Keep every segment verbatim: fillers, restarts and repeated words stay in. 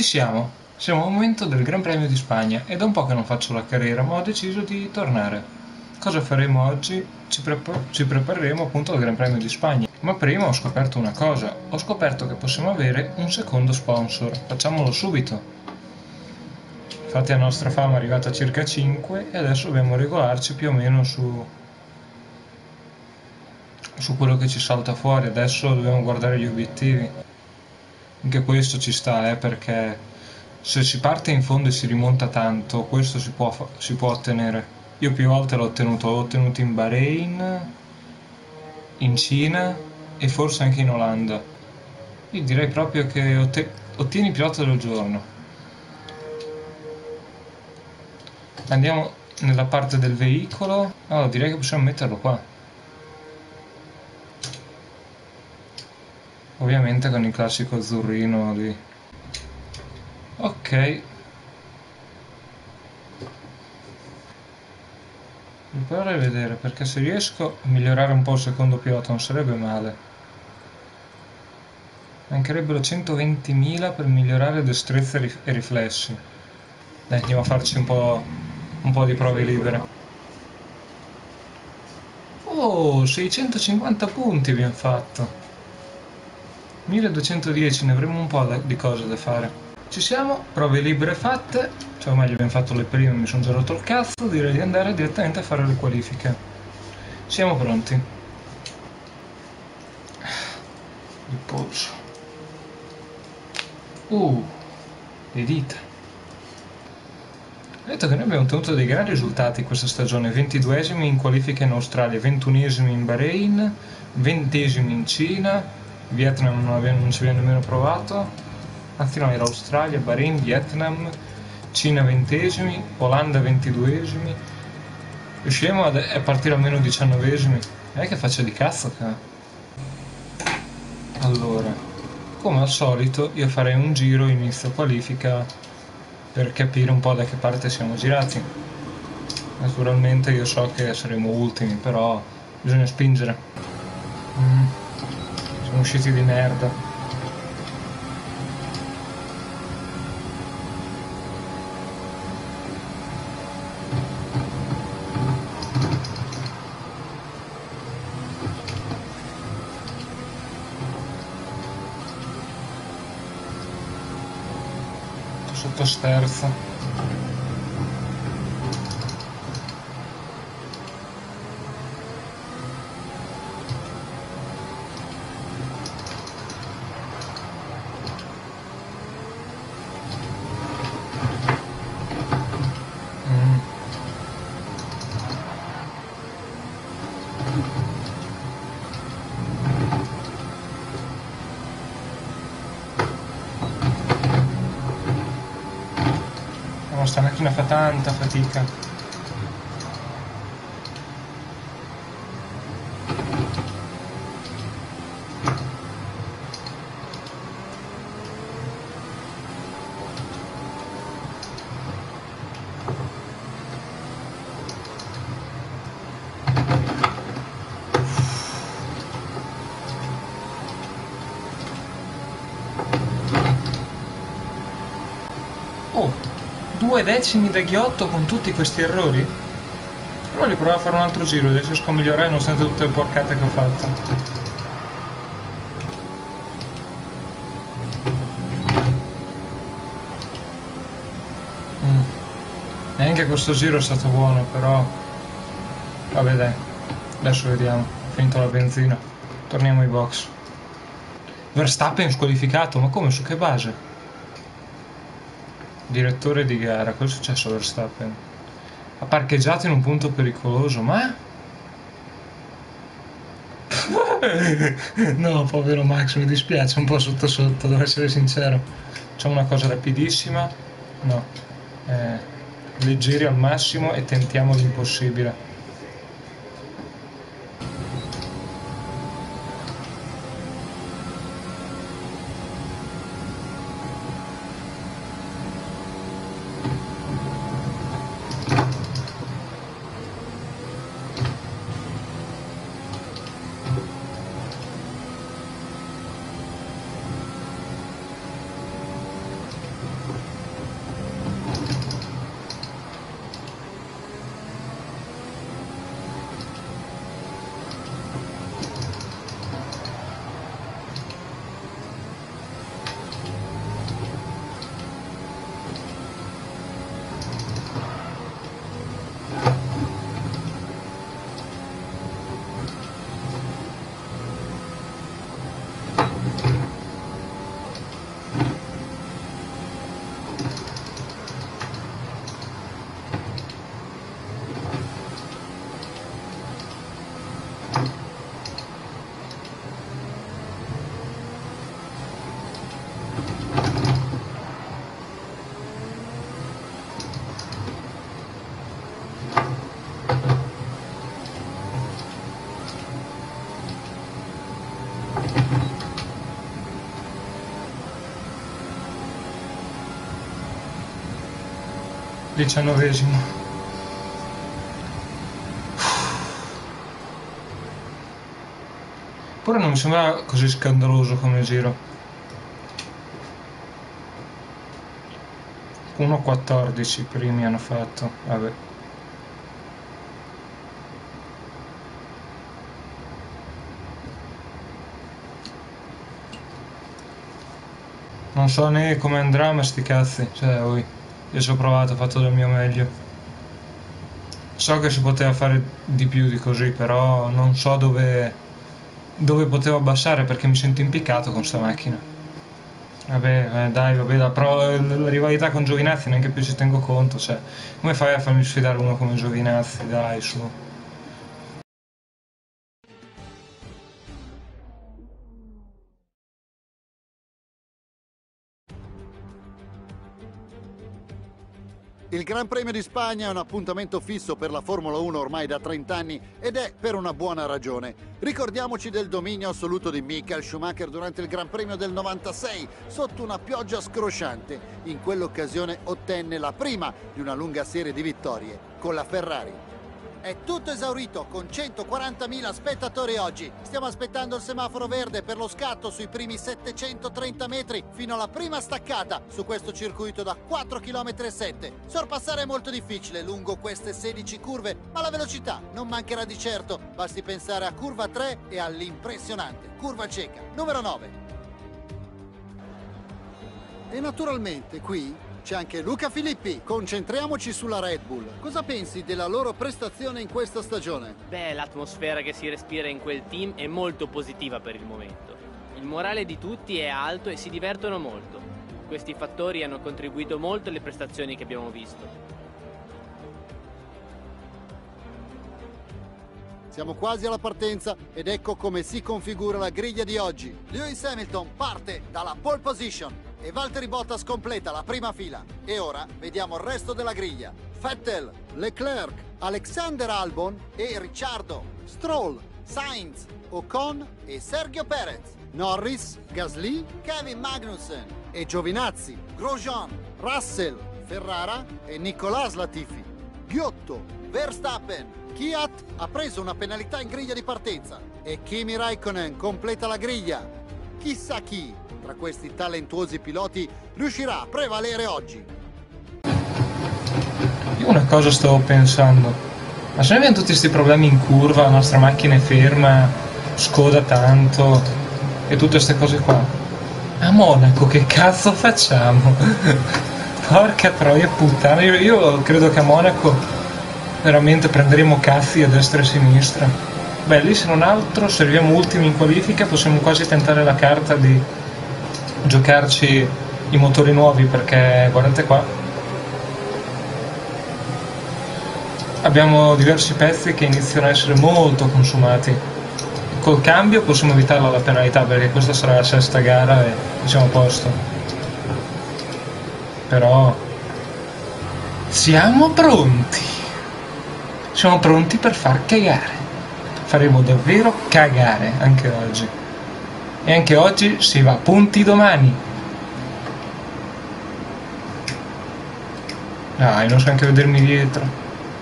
ci siamo! Siamo al momento del Gran Premio di Spagna. È da un po' che non faccio la carriera, ma ho deciso di tornare. Cosa faremo oggi? Ci, prepa- ci prepareremo appunto al Gran Premio di Spagna. Ma prima ho scoperto una cosa. Ho scoperto che possiamo avere un secondo sponsor. Facciamolo subito. Infatti la nostra fama è arrivata a circa cinque e adesso dobbiamo regolarci più o meno su, su quello che ci salta fuori. Adesso dobbiamo guardare gli obiettivi. Anche questo ci sta, eh, perché se si parte in fondo e si rimonta tanto, questo si può, si può ottenere. Io più volte l'ho ottenuto, l'ho ottenuto in Bahrain, in Cina e forse anche in Olanda. Io direi proprio che otte- ottieni pilota del giorno. Andiamo nella parte del veicolo. Allora, direi che possiamo metterlo qua. Ovviamente con il classico azzurrino lì. Ok. Devo provare a vedere, perché se riesco a migliorare un po' il secondo pilota non sarebbe male. Mancherebbero centoventimila per migliorare destrezza e riflessi. Dai, andiamo a farci un po', un po' di prove libere. Oh, seicentocinquanta punti abbiamo fatto. milleduecentodieci, ne avremo un po' di cose da fare. Ci siamo, prove libere fatte, cioè o meglio abbiamo fatto le prime, mi sono già rotto il cazzo, direi di andare direttamente a fare le qualifiche. Siamo pronti. Il polso. Uh, le dita. Ho detto che noi abbiamo ottenuto dei gran risultati questa stagione, ventiduesimi in qualifica in Australia, ventunesimi in Bahrain, ventesimi in Cina, Vietnam non, abbiamo, non ci abbiamo nemmeno provato, anzi no, era Australia, Bahrain, Vietnam, Cina ventesimi, Olanda ventiduesimi, riusciremo a partire almeno diciannovesimi, non è che faccia di cazzo qua. Allora, come al solito io farei un giro inizio qualifica per capire un po' da che parte siamo girati. Naturalmente io so che saremo ultimi, però bisogna spingere. Mm. Siamo usciti di merda. Sotto sterzo. Sta macchina fa tanta fatica. Oh! Due decimi da ghiotto con tutti questi errori? Voglio provare a fare un altro giro, adesso riesco a migliorare nonostante tutte le porcate che ho fatto. Mm. Neanche questo giro è stato buono, però... Vabbè dai, adesso vediamo. Finito la benzina. Torniamo ai box. Verstappen squalificato, ma come? Su che base? Direttore di gara, cosa è successo a Verstappen? Ha parcheggiato in un punto pericoloso, ma... No, povero Max, mi dispiace un po' sotto sotto, devo essere sincero. Facciamo una cosa rapidissima. No. Eh, leggeri al massimo e tentiamo l'impossibile. diciannovesimo. Pure non mi sembra così scandaloso come giro. uno quattordici primi hanno fatto, vabbè. Non so né come andrà, ma sti cazzi, cioè, oi, io ci ho provato, ho fatto del mio meglio. So che si poteva fare di più di così, però non so dove, dove potevo abbassare perché mi sento impiccato con sta macchina. Vabbè, eh, dai, vabbè, la, pro, la rivalità con Giovinazzi neanche più ci tengo conto, cioè, come fai a farmi sfidare uno come Giovinazzi, dai, su. Il Gran Premio di Spagna è un appuntamento fisso per la Formula uno ormai da trenta anni ed è per una buona ragione. Ricordiamoci del dominio assoluto di Michael Schumacher durante il Gran Premio del novantasei sotto una pioggia scrosciante. In quell'occasione ottenne la prima di una lunga serie di vittorie con la Ferrari. È tutto esaurito con centoquarantamila spettatori oggi. Stiamo aspettando il semaforo verde per lo scatto sui primi settecentotrenta metri fino alla prima staccata su questo circuito da quattro virgola sette chilometri. Sorpassare è molto difficile lungo queste sedici curve, ma la velocità non mancherà di certo. Basti pensare a curva tre e all'impressionante curva cieca numero nove. E naturalmente qui c'è anche Luca Filippi. Concentriamoci sulla Red Bull. Cosa pensi della loro prestazione in questa stagione? Beh, l'atmosfera che si respira in quel team è molto positiva per il momento. Il morale di tutti è alto e si divertono molto. Questi fattori hanno contribuito molto alle prestazioni che abbiamo visto. Siamo quasi alla partenza ed ecco come si configura la griglia di oggi. Lewis Hamilton parte dalla pole position e Valtteri Bottas completa la prima fila. E ora vediamo il resto della griglia. Vettel, Leclerc, Alexander Albon e Ricciardo, Stroll, Sainz, Ocon e Sergio Perez, Norris, Gasly, Kevin Magnussen e Giovinazzi, Grosjean, Russell, Ferrara e Nicolas Latifi, Ghiotto, Verstappen. Kvyat ha preso una penalità in griglia di partenza e Kimi Raikkonen completa la griglia. Chissà chi tra questi talentuosi piloti riuscirà a prevalere oggi. Io una cosa stavo pensando, ma se noi abbiamo tutti questi problemi in curva, la nostra macchina è ferma, scoda tanto e tutte queste cose qua, a Monaco che cazzo facciamo? Porca troia puttana, io, io credo che a Monaco veramente prenderemo cazzi a destra e a sinistra. Beh, lì se non altro, se arriviamo ultimi in qualifica, possiamo quasi tentare la carta di giocarci i motori nuovi, perché guardate qua, abbiamo diversi pezzi che iniziano a essere molto consumati. Col cambio possiamo evitarla la penalità, perché questa sarà la sesta gara e siamo a posto. Però siamo pronti. Siamo pronti per far cagare. Faremo davvero cagare anche oggi. E anche oggi si va a punti domani. Dai, non so neanche vedermi dietro.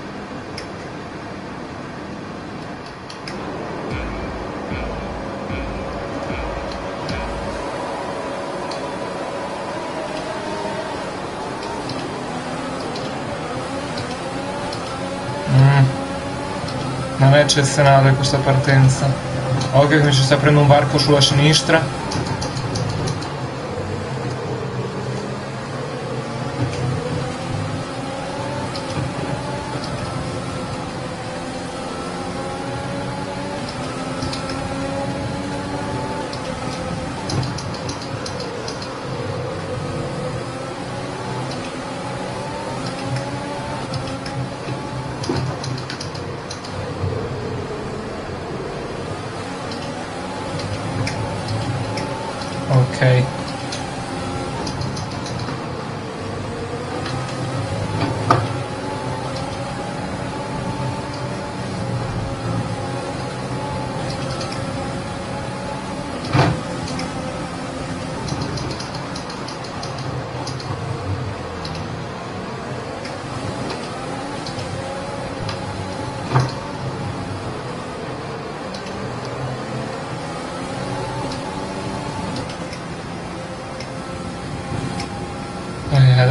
Non è eccezionale questa partenza. Occhio che mi si sta prendendo un varco sulla sinistra.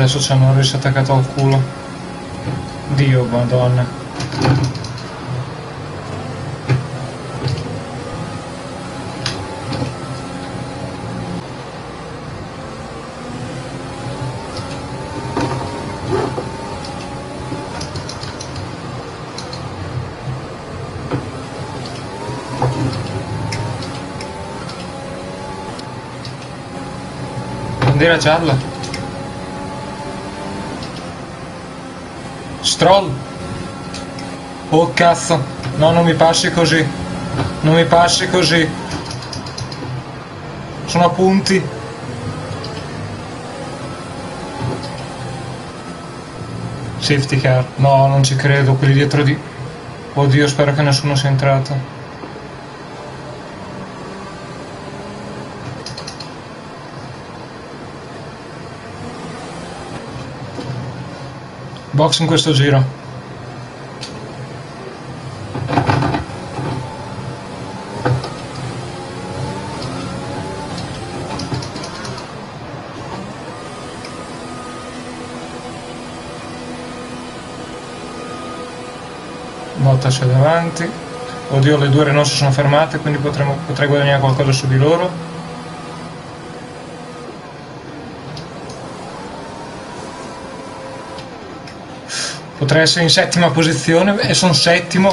Adesso c'è Norris attaccato al culo. Dio, madonna. Bandiera gialla. Stroll. Oh cazzo. No, non mi passi così. Non mi passi così. Sono a punti. Safety car. No, non ci credo. Quelli dietro di... Oddio, spero che nessuno sia entrato. Box in questo giro. Bottas è davanti. Oddio, le due Renault si sono fermate, quindi potremo, potrei guadagnare qualcosa su di loro. Potrei essere in settima posizione e sono settimo.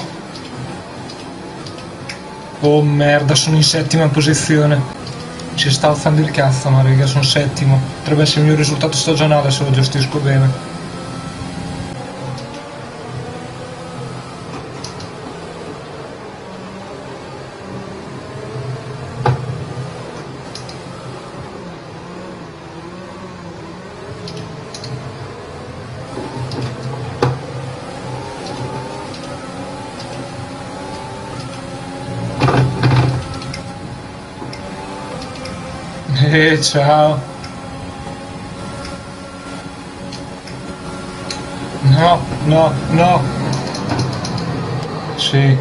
Oh merda, sono in settima posizione. Ci sta alzando il cazzo, ma raga, sono settimo. Potrebbe essere il mio risultato stagionale se lo gestisco bene. Eh, ciao. No, no, no. Sì.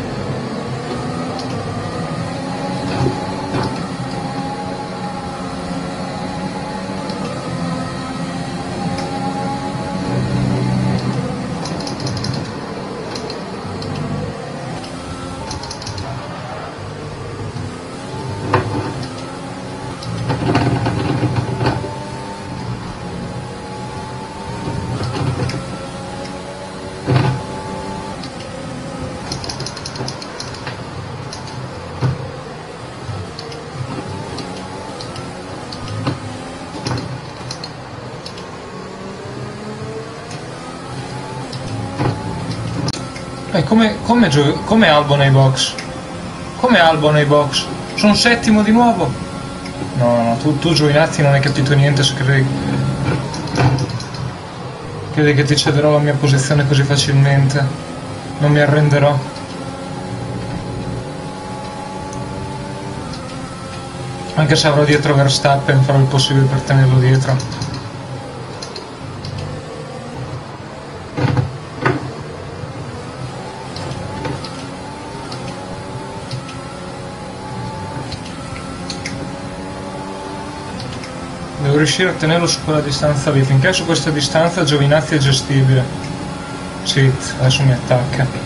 E come, come, come Albo nei box? Come Albo nei box? Sono settimo di nuovo? No, no, tu, tu Giovinazzi non hai capito niente se credi... Credi che ti cederò la mia posizione così facilmente? Non mi arrenderò. Anche se avrò dietro Verstappen, farò il possibile per tenerlo dietro. Devo riuscire a tenerlo su quella distanza lì. Finché su questa distanza Giovinazzi è gestibile. Shit, adesso mi attacca.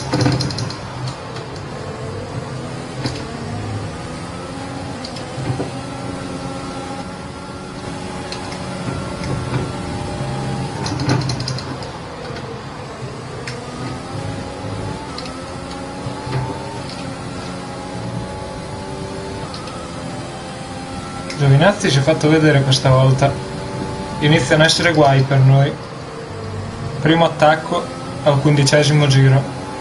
Giovinazzi ci ha fatto vedere questa volta. Iniziano a essere guai per noi. Primo attacco al quindicesimo giro.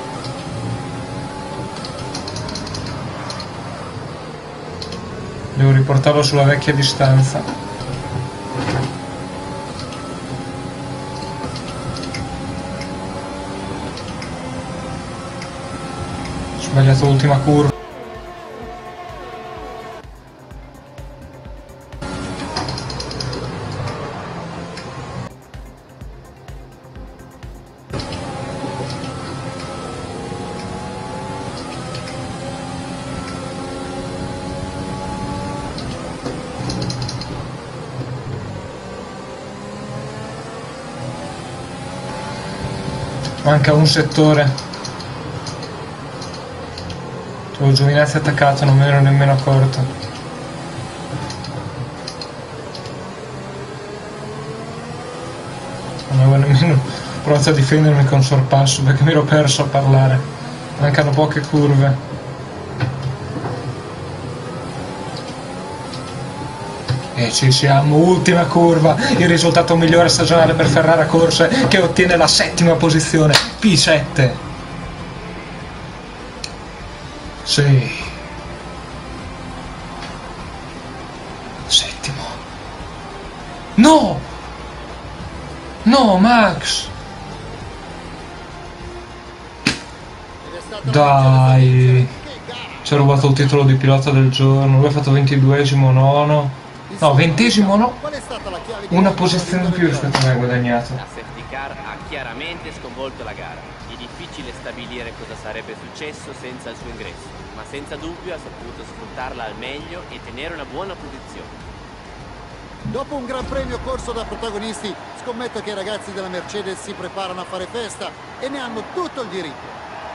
Devo riportarlo sulla vecchia distanza. Ho sbagliato l'ultima curva. Manca un settore. C'avevo Giovinazzi attaccato, non me ne ero nemmeno accorto. Non avevo nemmeno provato a difendermi con sorpasso perché mi ero perso a parlare. Mancano poche curve. E ci siamo, ultima curva, il risultato migliore stagionale per Ferrara Corse che ottiene la settima posizione, P sette. Sì. Settimo. No! No, Max! Dai! Ci ha rubato il titolo di pilota del giorno, lui ha fatto ventiduesimo, nono. No, ventesimo no, una posizione in più rispetto a me ha guadagnato. La safety car ha chiaramente sconvolto la gara. È difficile stabilire cosa sarebbe successo senza il suo ingresso, ma senza dubbio ha saputo sfruttarla al meglio e tenere una buona posizione. Dopo un gran premio corso da protagonisti, scommetto che i ragazzi della Mercedes si preparano a fare festa e ne hanno tutto il diritto.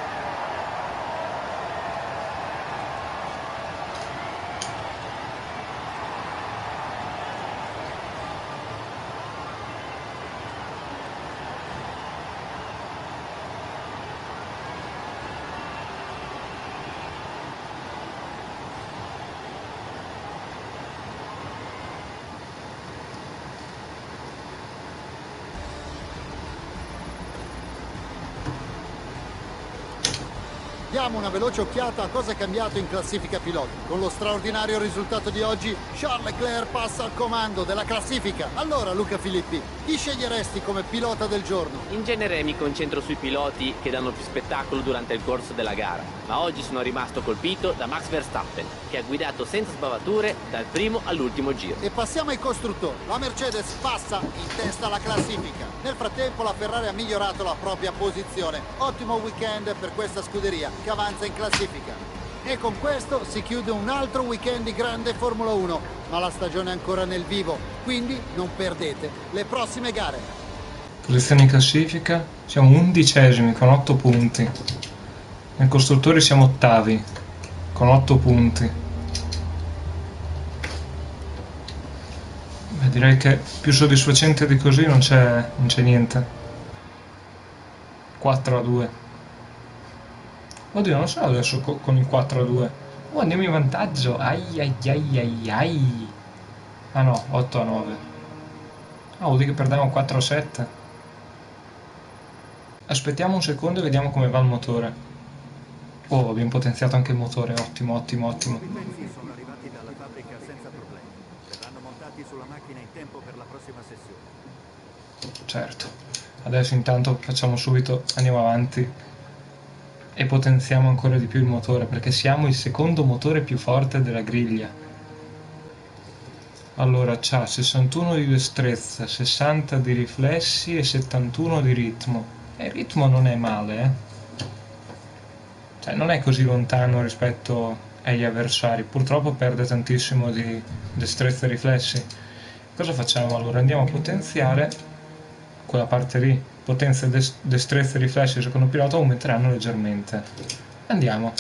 Diamo una veloce occhiata a cosa è cambiato in classifica piloti. Con lo straordinario risultato di oggi, Charles Leclerc passa al comando della classifica. Allora, Luca Filippi, chi sceglieresti come pilota del giorno? In genere mi concentro sui piloti che danno più spettacolo durante il corso della gara, ma oggi sono rimasto colpito da Max Verstappen, che ha guidato senza sbavature dal primo all'ultimo giro. E passiamo ai costruttori. La Mercedes passa in testa alla classifica. Nel frattempo la Ferrari ha migliorato la propria posizione. Ottimo weekend per questa scuderia, che avanza in classifica. E con questo si chiude un altro weekend di grande Formula uno, ma la stagione è ancora nel vivo, quindi non perdete le prossime gare. Posizione in classifica, siamo undicesimi con otto punti. Nei costruttori siamo ottavi con otto punti. Beh, direi che più soddisfacente di così non c'è non c'è niente. quattro a due. Oddio, non so adesso co con il quattro a due. Oh, andiamo in vantaggio. Ai ai ai ai ai. Ah no, otto a nove. Ah, vuol dire che perdiamo quattro a sette. Aspettiamo un secondo e vediamo come va il motore. Oh, abbiamo potenziato anche il motore. Ottimo, ottimo, ottimo. I pezzi sono arrivati dalla fabbrica senza problemi. Verranno montati sulla macchina in tempo per la prossima sessione. Certo. Adesso intanto facciamo subito, andiamo avanti e potenziamo ancora di più il motore, perché siamo il secondo motore più forte della griglia. Allora, c'ha sessantuno di destrezza, sessanta di riflessi e settantuno di ritmo. E il ritmo non è male, eh. Cioè, non è così lontano rispetto agli avversari. Purtroppo perde tantissimo di destrezza e riflessi. Cosa facciamo? Allora, andiamo a potenziare quella parte lì. Potenza, des destrezza e riflessi del secondo pilota aumenteranno leggermente. Andiamo.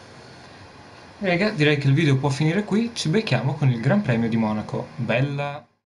Raga, direi che il video può finire qui. Ci becchiamo con il Gran Premio di Monaco. Bella!